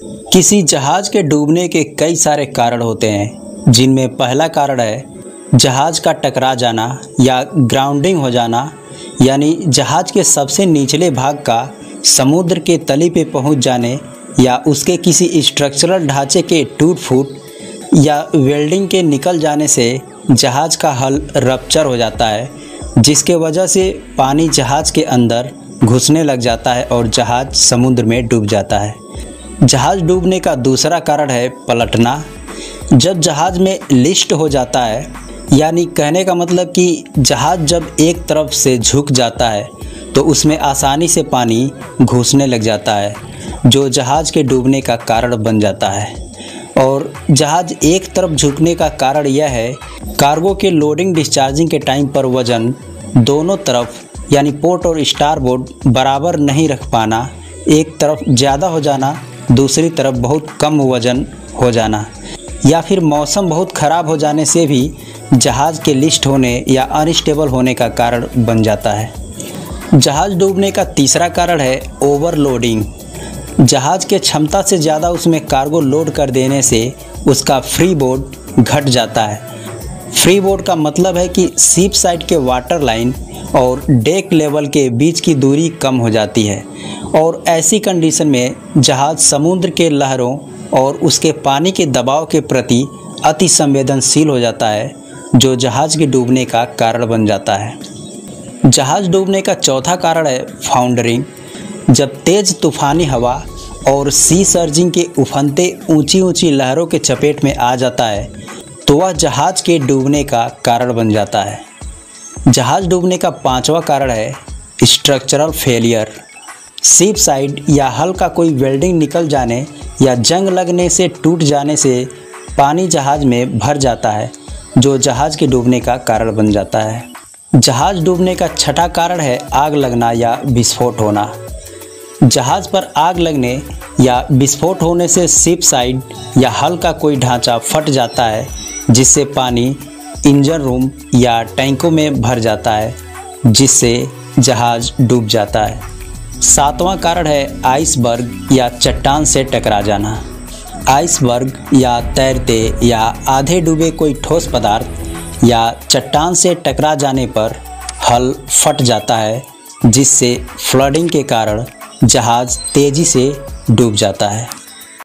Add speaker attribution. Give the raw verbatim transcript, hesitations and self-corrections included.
Speaker 1: किसी जहाज के डूबने के कई सारे कारण होते हैं, जिनमें पहला कारण है जहाज का टकरा जाना या ग्राउंडिंग हो जाना, यानी जहाज के सबसे निचले भाग का समुद्र के तली पे पहुंच जाने या उसके किसी स्ट्रक्चरल ढांचे के टूट फूट या वेल्डिंग के निकल जाने से जहाज का हल रप्चर हो जाता है, जिसके वजह से पानी जहाज के अंदर घुसने लग जाता है और जहाज समुद्र में डूब जाता है। जहाज डूबने का दूसरा कारण है पलटना। जब जहाज में लिस्ट हो जाता है, यानी कहने का मतलब कि जहाज जब एक तरफ से झुक जाता है तो उसमें आसानी से पानी घुसने लग जाता है, जो जहाज के डूबने का कारण बन जाता है। और जहाज एक तरफ झुकने का कारण यह है, कार्गो के लोडिंग डिस्चार्जिंग के टाइम पर वजन दोनों तरफ यानी पोर्ट और स्टारबोर्ड बराबर नहीं रख पाना, एक तरफ ज़्यादा हो जाना, दूसरी तरफ बहुत कम वजन हो जाना, या फिर मौसम बहुत ख़राब हो जाने से भी जहाज़ के लिस्ट होने या अनस्टेबल होने का कारण बन जाता है। जहाज़ डूबने का तीसरा कारण है ओवरलोडिंग। जहाज़ के क्षमता से ज़्यादा उसमें कार्गो लोड कर देने से उसका फ्री बोर्ड घट जाता है। फ्री बोर्ड का मतलब है कि शिप साइड के वाटर लाइन और डेक लेवल के बीच की दूरी कम हो जाती है, और ऐसी कंडीशन में जहाज़ समुद्र के लहरों और उसके पानी के दबाव के प्रति अति संवेदनशील हो जाता है, जो जहाज़ के डूबने का कारण बन जाता है। जहाज़ डूबने का चौथा कारण है फाउंडरिंग। जब तेज़ तूफ़ानी हवा और सी सर्जिंग के उफनते ऊंची ऊंची लहरों के चपेट में आ जाता है तो वह जहाज़ के डूबने का कारण बन जाता है। जहाज़ डूबने का पांचवा कारण है स्ट्रक्चरल फेलियर। शिप साइड या हल का कोई वेल्डिंग निकल जाने या जंग लगने से टूट जाने से पानी जहाज़ में भर जाता है, जो जहाज़ के डूबने का कारण बन जाता है। जहाज़ डूबने का छठा कारण है आग लगना या विस्फोट होना। जहाज़ पर आग लगने या विस्फोट होने से शिप साइड या हल का कोई ढांचा फट जाता है, जिससे पानी इंजन रूम या टैंकों में भर जाता है, जिससे जहाज़ डूब जाता है। सातवां कारण है आइसबर्ग या चट्टान से टकरा जाना। आइसबर्ग या तैरते या आधे डूबे कोई ठोस पदार्थ या चट्टान से टकरा जाने पर हल फट जाता है, जिससे फ्लडिंग के कारण जहाज़ तेज़ी से डूब जाता है।